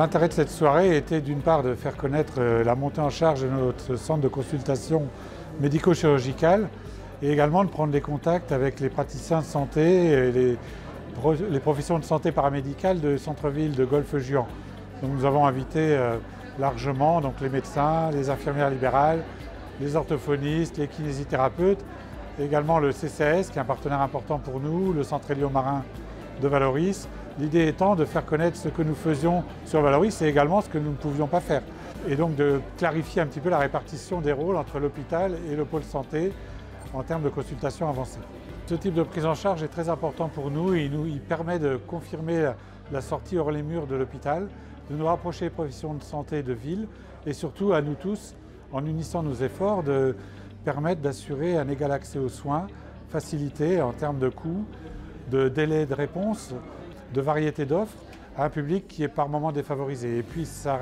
l'intérêt de cette soirée était d'une part de faire connaître la montée en charge de notre centre de consultation médico-chirurgicale et également de prendre des contacts avec les praticiens de santé et les professions de santé paramédicale de centre-ville de Golfe-Juan. Donc nous avons invité largement donc, les médecins, les infirmières libérales, les orthophonistes, les kinésithérapeutes, et également le CCAS qui est un partenaire important pour nous, le centre héliomarin de Valoris. L'idée étant de faire connaître ce que nous faisions sur Valoris et également ce que nous ne pouvions pas faire. Et donc de clarifier un petit peu la répartition des rôles entre l'hôpital et le pôle santé en termes de consultation avancée. Ce type de prise en charge est très important pour nous. Il permet de confirmer la sortie hors les murs de l'hôpital, de nous rapprocher des professions de santé de ville et surtout à nous tous, en unissant nos efforts, de permettre d'assurer un égal accès aux soins, facilité en termes de coûts, de délai de réponse, de variété d'offres à un public qui est par moments défavorisé. Et puis ça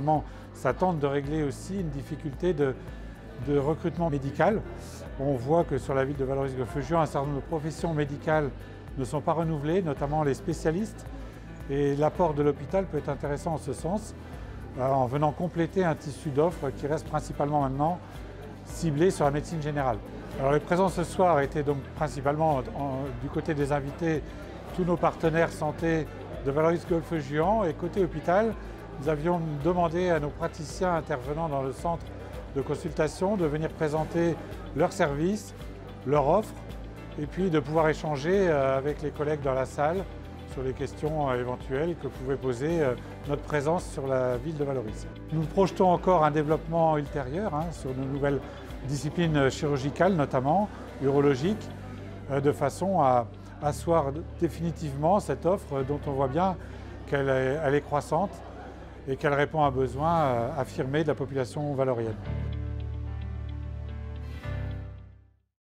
tente de régler aussi une difficulté de recrutement médical. On voit que sur la ville de Valoris-Golfe-Juan, un certain nombre de professions médicales ne sont pas renouvelées, notamment les spécialistes. Et l'apport de l'hôpital peut être intéressant en ce sens, en venant compléter un tissu d'offres qui reste principalement maintenant ciblé sur la médecine générale. Alors les présences ce soir étaient donc principalement du côté des invités, tous nos partenaires santé de Valoris-Golfe-Juan, et côté hôpital, nous avions demandé à nos praticiens intervenant dans le centre de consultation de venir présenter leurs services, leurs offres, et puis de pouvoir échanger avec les collègues dans la salle sur les questions éventuelles que pouvait poser notre présence sur la ville de Valoris. Nous projetons encore un développement ultérieur sur de nouvelles disciplines chirurgicales, notamment urologiques, de façon à asseoir définitivement cette offre dont on voit bien qu'elle est croissante et qu'elle répond à un besoin affirmé de la population valorienne.